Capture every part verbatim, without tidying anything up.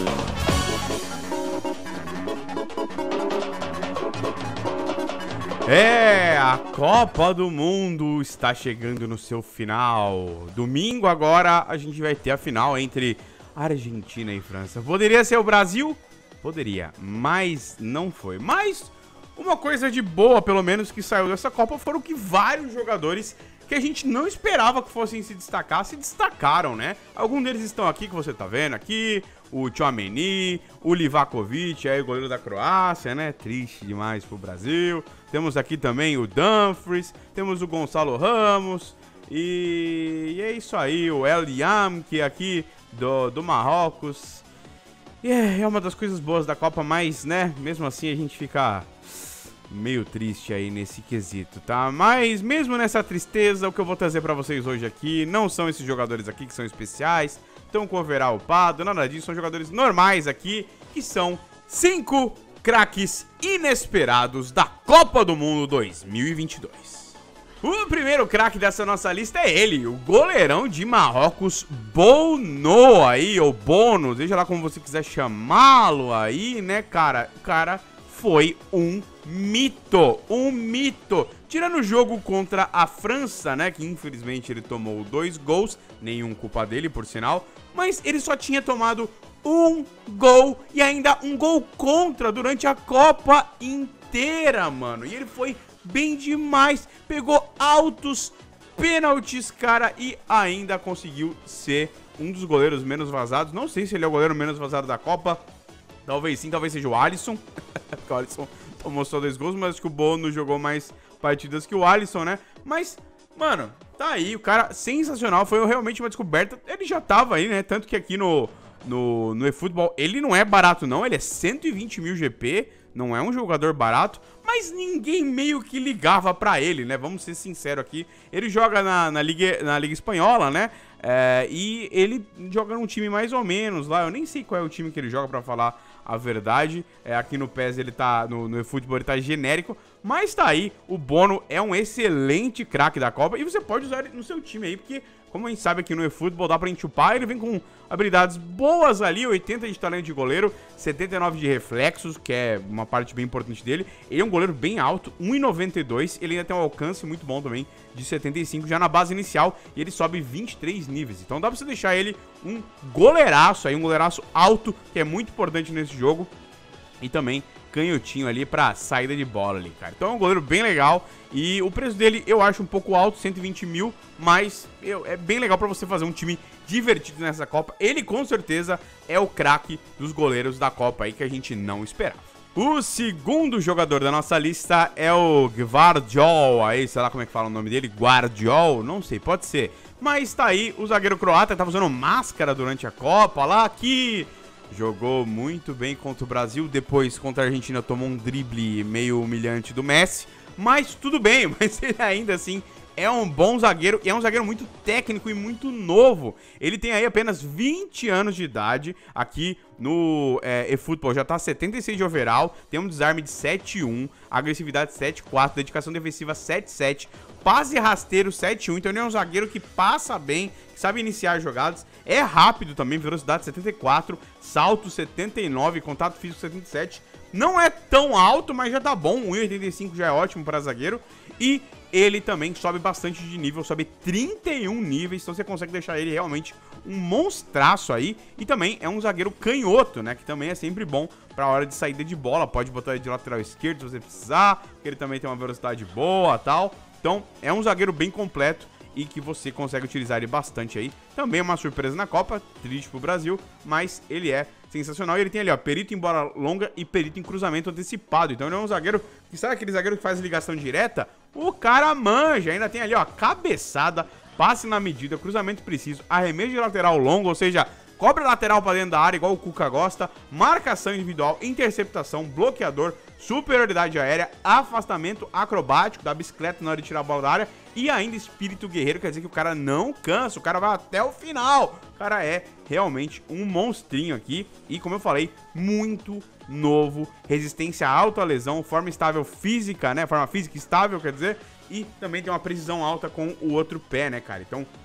É, a Copa do Mundo está chegando no seu final. Domingo agora a gente vai ter a final entre Argentina e França. Poderia ser o Brasil? Poderia, mas não foi. Mas uma coisa de boa, pelo menos, que saiu dessa Copa foram que vários jogadores que a gente não esperava que fossem se destacar, se destacaram, né? Alguns deles estão aqui, que você tá vendo aqui. O Tchouaméni, o Livakovic, aí o goleiro da Croácia, né? Triste demais pro Brasil. Temos aqui também o Dumfries, temos o Gonçalo Ramos. E, e é isso aí, o El Yamki aqui do, do Marrocos. E é, é uma das coisas boas da Copa, mas, né, mesmo assim a gente fica meio triste aí nesse quesito, tá? Mas mesmo nessa tristeza, o que eu vou trazer pra vocês hoje aqui não são esses jogadores aqui que são especiais, estão com o overall upado, nada disso, são jogadores normais aqui, que são cinco craques inesperados da Copa do Mundo dois mil e vinte e dois. O primeiro craque dessa nossa lista é ele, o goleirão de Marrocos, Bono aí, ou Bono, seja lá como você quiser chamá-lo aí, né, cara? O cara foi um mito, um mito. Tirando o jogo contra a França, né, que infelizmente ele tomou dois gols, nenhum culpa dele, por sinal, mas ele só tinha tomado um gol e ainda um gol contra durante a Copa inteira, mano. E ele foi bem demais, pegou altos pênaltis, cara, e ainda conseguiu ser um dos goleiros menos vazados. Não sei se ele é o goleiro menos vazado da Copa, talvez sim, talvez seja o Alisson. O Alisson tomou só dois gols, mas acho que o Bono jogou mais partidas que o Alisson, né? Mas, mano, tá aí, o cara sensacional, foi realmente uma descoberta. Ele já tava aí, né? Tanto que aqui no, no, no eFootball ele não é barato não, ele é cento e vinte mil G P, não é um jogador barato, mas ninguém meio que ligava pra ele, né? Vamos ser sinceros aqui. Ele joga na, na, Liga, na Liga Espanhola, né? É, e ele joga num time mais ou menos lá, eu nem sei qual é o time que ele joga pra falar a verdade. É, aqui no P E S ele tá, no, no eFootball ele tá genérico, mas tá aí, o Bono é um excelente craque da Copa e você pode usar ele no seu time aí, porque como a gente sabe aqui no eFootball dá pra enxupar, ele vem com habilidades boas ali, oitenta de talento de goleiro, setenta e nove de reflexos, que é uma parte bem importante dele. Ele é um goleiro bem alto, um e noventa e dois, ele ainda tem um alcance muito bom também, de setenta e cinco já na base inicial, e ele sobe vinte e três níveis. Então dá pra você deixar ele um goleiraço aí, um goleiraço alto, que é muito importante nesse jogo, e também canhotinho ali pra saída de bola ali, cara. Então é um goleiro bem legal e o preço dele eu acho um pouco alto, cento e vinte mil, mas eu, é bem legal pra você fazer um time divertido nessa Copa. Ele com certeza é o craque dos goleiros da Copa aí que a gente não esperava. O segundo jogador da nossa lista é o Gvardiol, aí sei lá como é que fala o nome dele, Guardiol, não sei, pode ser. Mas tá aí o zagueiro croata, tava usando máscara durante a Copa lá, que jogou muito bem contra o Brasil, depois contra a Argentina tomou um drible meio humilhante do Messi, mas tudo bem, mas ele ainda assim é um bom zagueiro e é um zagueiro muito técnico e muito novo. Ele tem aí apenas vinte anos de idade, aqui no é, eFootball já tá setenta e seis de overall, tem um desarme de sete e um, agressividade sete e quatro, dedicação defensiva sete e sete, passe rasteiro sete e um, então ele é um zagueiro que passa bem, que sabe iniciar jogadas, é rápido também, velocidade setenta e quatro, salto setenta e nove, contato físico setenta e sete, não é tão alto, mas já tá bom, um e oitenta e cinco já é ótimo para zagueiro, e ele também sobe bastante de nível, sobe trinta e um níveis, então você consegue deixar ele realmente um monstraço aí, e também é um zagueiro canhoto, né, que também é sempre bom pra hora de saída de bola, pode botar ele de lateral esquerdo se você precisar, porque ele também tem uma velocidade boa e tal. Então, é um zagueiro bem completo e que você consegue utilizar ele bastante aí. Também é uma surpresa na Copa, triste pro Brasil, mas ele é sensacional. E ele tem ali, ó, perito em bola longa e perito em cruzamento antecipado. Então ele é um zagueiro, que sabe aquele zagueiro que faz ligação direta? O cara manja, ainda tem ali, ó, cabeçada, passe na medida, cruzamento preciso, arremesso de lateral longo, ou seja, cobre lateral para dentro da área, igual o Cuca gosta, marcação individual, interceptação, bloqueador, superioridade aérea, afastamento acrobático da bicicleta na hora de tirar a bola da área e ainda espírito guerreiro, quer dizer que o cara não cansa, o cara vai até o final. O cara é realmente um monstrinho aqui e, como eu falei, muito novo, resistência alta à lesão, forma estável física, né, forma física estável, quer dizer, e também tem uma precisão alta com o outro pé, né, cara? Então,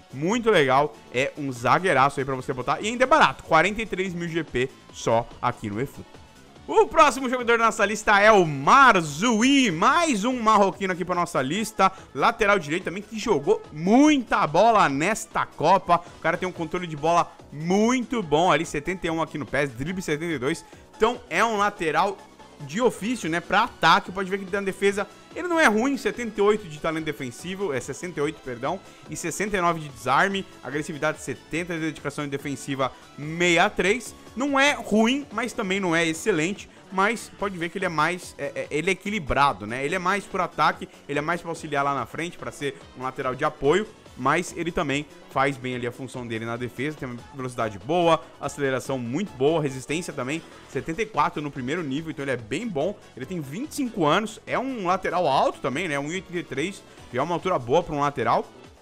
muito legal, é um zagueiraço aí pra você botar, e ainda é barato, quarenta e três mil G P só aqui no eFootball. O próximo jogador da nossa lista é o Marzuí, mais um marroquino aqui pra nossa lista, lateral direito também, que jogou muita bola nesta Copa. O cara tem um controle de bola muito bom ali, setenta e um aqui no P E S, drible setenta e dois, então é um lateral de ofício, né, pra ataque. Pode ver que ele tem uma defesa, ele não é ruim, setenta e oito de talento defensivo, é sessenta e oito, perdão, e sessenta e nove de desarme, agressividade setenta, de dedicação defensiva sessenta e três, não é ruim, mas também não é excelente, mas pode ver que ele é mais, é, é, ele é equilibrado, né, ele é mais por ataque, ele é mais pra auxiliar lá na frente, pra ser um lateral de apoio, mas ele também faz bem ali a função dele na defesa, tem uma velocidade boa, aceleração muito boa, resistência também, setenta e quatro no primeiro nível, então ele é bem bom, ele tem vinte e cinco anos, é um lateral alto também, né, um metro e oitenta e três, já é uma altura boa para um lateral,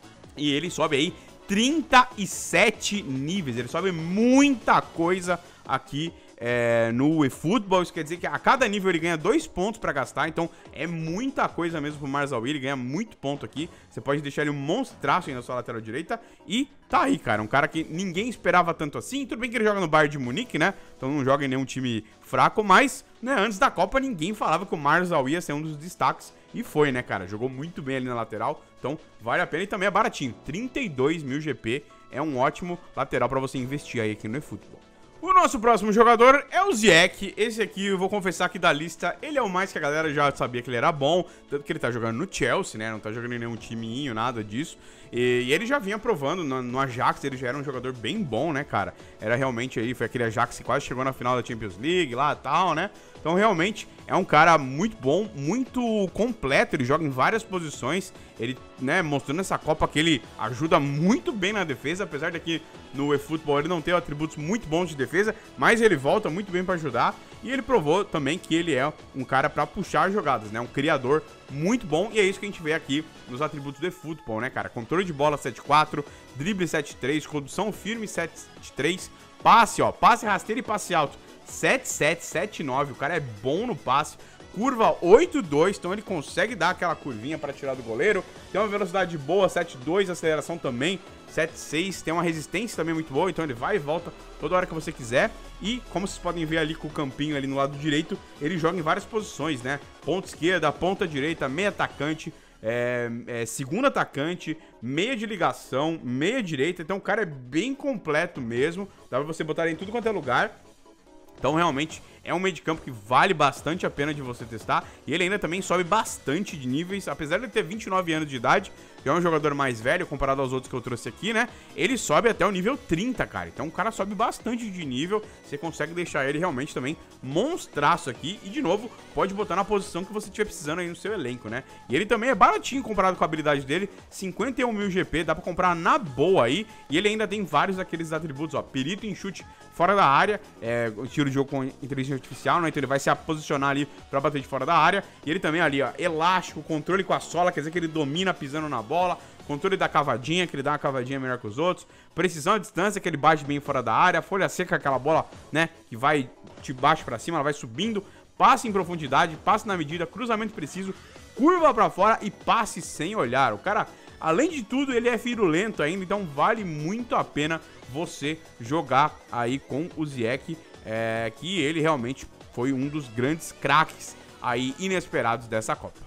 e ele sobe aí trinta e sete níveis, ele sobe muita coisa aqui É, no eFootball. Isso quer dizer que a cada nível ele ganha dois pontos pra gastar, então é muita coisa mesmo pro Marzuí, ele ganha muito ponto aqui, você pode deixar ele um monstraço aí na sua lateral direita, e tá aí, cara, um cara que ninguém esperava tanto assim, tudo bem que ele joga no Bayern de Munique, né, então não joga em nenhum time fraco, mas, né, antes da Copa ninguém falava que o Marzuí ia ser um dos destaques, e foi, né, cara, jogou muito bem ali na lateral, então vale a pena, e também é baratinho, trinta e dois mil G P, é um ótimo lateral pra você investir aí aqui no eFootball. O nosso próximo jogador é o Ziyech. Esse aqui, eu vou confessar que da lista, ele é o mais que a galera já sabia que ele era bom, tanto que ele tá jogando no Chelsea, né, não tá jogando em nenhum timinho, nada disso, e, e ele já vinha provando no, no Ajax, ele já era um jogador bem bom, né, cara, era realmente aí, foi aquele Ajax que quase chegou na final da Champions League lá e tal, né, então realmente é um cara muito bom, muito completo, ele joga em várias posições, ele, né, mostrando essa Copa que ele ajuda muito bem na defesa, apesar de aqui no eFootball ele não ter atributos muito bons de defesa, mas ele volta muito bem pra ajudar, e ele provou também que ele é um cara pra puxar jogadas, né, um criador muito bom, e é isso que a gente vê aqui nos atributos do eFootball, né, cara, controle de bola sete quatro, drible sete três, condução firme sete três, passe, ó, passe rasteiro e passe alto sete sete, sete nove, o cara é bom no passe, curva oito dois, então ele consegue dar aquela curvinha para tirar do goleiro, tem uma velocidade boa, sete dois, aceleração também, sete seis, tem uma resistência também muito boa, então ele vai e volta toda hora que você quiser, e como vocês podem ver ali com o campinho ali no lado direito, ele joga em várias posições, né, ponta esquerda, ponta direita, meia atacante, É, é, segundo atacante, meia de ligação, meia direita, então o cara é bem completo mesmo, dá pra você botar ele em tudo quanto é lugar, então realmente é um meio de campo que vale bastante a pena de você testar, e ele ainda também sobe bastante de níveis, apesar de ele ter vinte e nove anos de idade, que é um jogador mais velho comparado aos outros que eu trouxe aqui, né, ele sobe até o nível trinta, cara, então o cara sobe bastante de nível, você consegue deixar ele realmente também monstraço aqui, e de novo, pode botar na posição que você estiver precisando aí no seu elenco, né, e ele também é baratinho comparado com a habilidade dele, cinquenta e um mil G P, dá pra comprar na boa aí, e ele ainda tem vários daqueles atributos, ó, perito em chute fora da área, é, tiro de jogo com inteligência artificial, né, então ele vai se posicionar ali pra bater de fora da área, e ele também ali, ó, elástico, controle com a sola, quer dizer que ele domina pisando na bola, controle da cavadinha, que ele dá uma cavadinha melhor que os outros, precisão à distância, que ele bate bem fora da área, folha seca, aquela bola, né, que vai de baixo pra cima, ela vai subindo, passe em profundidade, passe na medida, cruzamento preciso, curva pra fora e passe sem olhar. O cara, além de tudo, ele é virulento ainda, então vale muito a pena você jogar aí com o Ziyech, é, que ele realmente foi um dos grandes craques aí inesperados dessa Copa.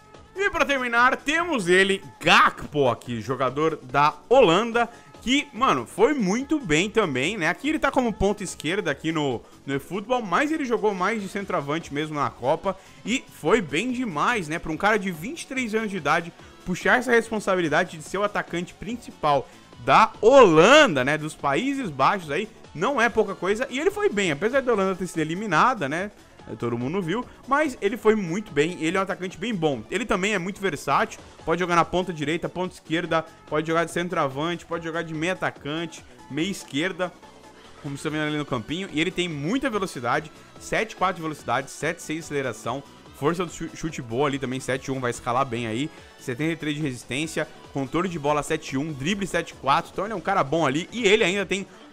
E pra terminar, temos ele, Gakpo aqui, jogador da Holanda, que, mano, foi muito bem também, né? Aqui ele tá como ponta esquerda aqui no, no eFootball, mas ele jogou mais de centroavante mesmo na Copa e foi bem demais, né? Pra um cara de vinte e três anos de idade puxar essa responsabilidade de ser o atacante principal da Holanda, né? Dos Países Baixos aí, não é pouca coisa. E ele foi bem, apesar da Holanda ter sido eliminada, né? Todo mundo viu, mas ele foi muito bem, ele é um atacante bem bom. Ele também é muito versátil, pode jogar na ponta direita, ponta esquerda, pode jogar de centroavante, pode jogar de meia atacante, meia esquerda, como você tá vendo ali no campinho. E ele tem muita velocidade, sete quatro de velocidade, sete seis de aceleração, força do chute boa ali também, sete um, vai escalar bem aí, setenta e três de resistência, controle de bola sete um, drible sete quatro, então ele é um cara bom ali. E ele ainda tem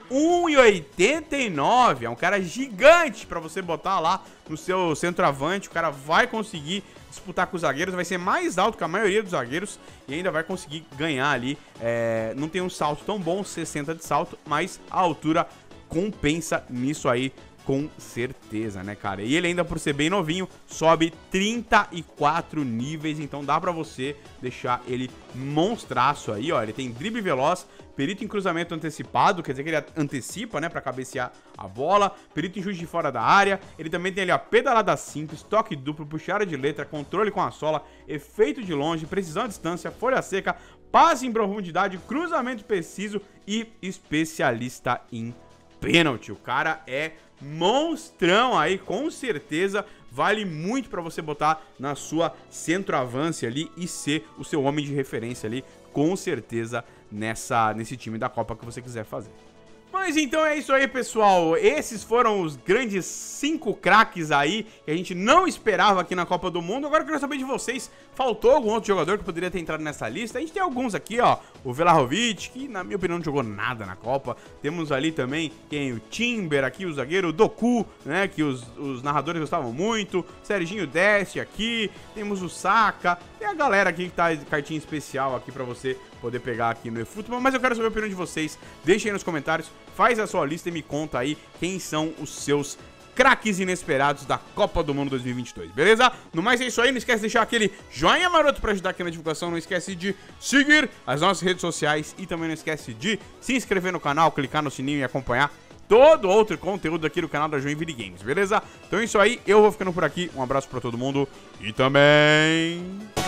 um e oitenta e nove. É um cara gigante pra você botar lá no seu centroavante. O cara vai conseguir disputar com os zagueiros, vai ser mais alto que a maioria dos zagueiros e ainda vai conseguir ganhar ali. É, não tem um salto tão bom, sessenta de salto, mas a altura compensa nisso aí, com certeza, né, cara? E ele ainda, por ser bem novinho, sobe trinta e quatro níveis, então dá pra você deixar ele monstraço aí, ó. Ele tem drible veloz, perito em cruzamento antecipado, quer dizer que ele antecipa, né, pra cabecear a bola, perito em chute de fora da área. Ele também tem ali a pedalada simples, toque duplo, puxada de letra, controle com a sola, efeito de longe, precisão à distância, folha seca, passe em profundidade, cruzamento preciso e especialista em pênalti. O cara é monstrão aí, com certeza vale muito pra você botar na sua centroavance ali e ser o seu homem de referência ali, com certeza, nessa, nesse time da Copa que você quiser fazer. Mas então é isso aí, pessoal. Esses foram os grandes cinco craques aí que a gente não esperava aqui na Copa do Mundo. Agora eu quero saber de vocês, faltou algum outro jogador que poderia ter entrado nessa lista? A gente tem alguns aqui, ó. O Vlahovic, que na minha opinião não jogou nada na Copa. Temos ali também quem? O Timber aqui, o zagueiro, o Doku, né, que os, os narradores gostavam muito. Serginho Deste aqui. Temos o Saka. Tem a galera aqui que tá cartinha especial aqui pra você poder pegar aqui no eFootball, mas eu quero saber a opinião de vocês. Deixem aí nos comentários, faz a sua lista e me conta aí quem são os seus craques inesperados da Copa do Mundo dois mil e vinte e dois, beleza? No mais é isso aí, não esquece de deixar aquele joinha maroto pra ajudar aqui na divulgação, não esquece de seguir as nossas redes sociais e também não esquece de se inscrever no canal, clicar no sininho e acompanhar todo outro conteúdo aqui do canal da Joinville Games, beleza? Então é isso aí, eu vou ficando por aqui, um abraço pra todo mundo e também...